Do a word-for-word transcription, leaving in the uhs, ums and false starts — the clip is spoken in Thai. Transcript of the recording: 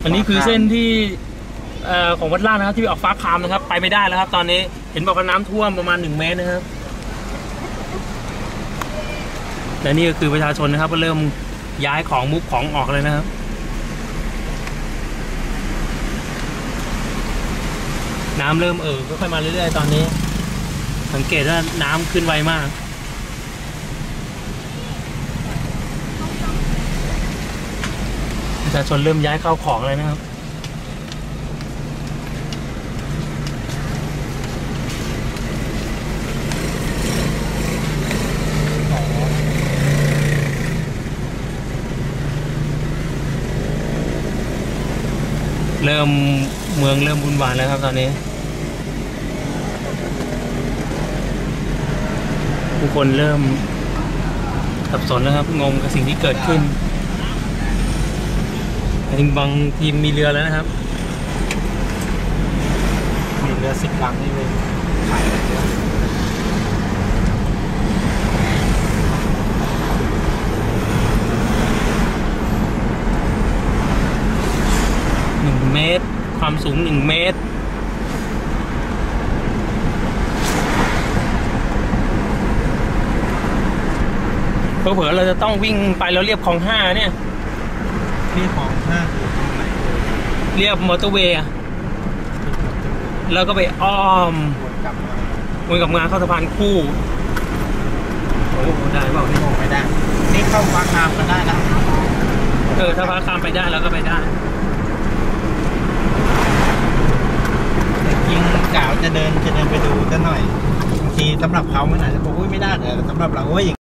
อันนี้คือเส้นที่ของวัดล่างนะครับที่ออกฟ้าคามนะครับไปไม่ได้แล้วครับตอนนี้เห็นบอกว่าน้ำท่วมประมาณหนึ่งเมตรนะครับและนี่ก็คือประชาชนนะครับก็เริ่มย้ายของมุกของออกเลยนะครับน้ำเริ่มเอ่อก็ค่อยมาเรื่อยๆตอนนี้สังเกตว่าน้ำขึ้นไวมากประชาชนเริ่มย้ายเข้าของเลยนะครับเริ่มเมืองเริ่มวุ่นวายแล้วครับตอนนี้ผู้คนเริ่มสับสนแล้วครับงงกับสิ่งที่เกิดขึ้นบางทีมมีเรือแล้วนะครับมีเรือสิบลำนี่เลยขายหนึ่งเมตรความสูงหนึ่งเมตรเผื่อเราจะต้องวิ่งไปแล้วเรียบคลองห้าเนี่ยเรียบคลองห้าเรียบมอเตอร์เวย์แล้วก็ไปอ้อมวนกลับมาวนกลับมาเข้าสะพานคู่โอ้ได้เปล่าไม่ไม่ได้นี่เข้าฟ้าคามก็ได้นะเออถ้าฟ้าคามไปได้แล้วก็ไปได้แต่จริงกล่าวจะเดินจะเดินไปดูกันหน่อยบางทีสำหรับเขามันอาจจะบอกว่าไม่ได้แต่สำหรับเราว่าอย่าง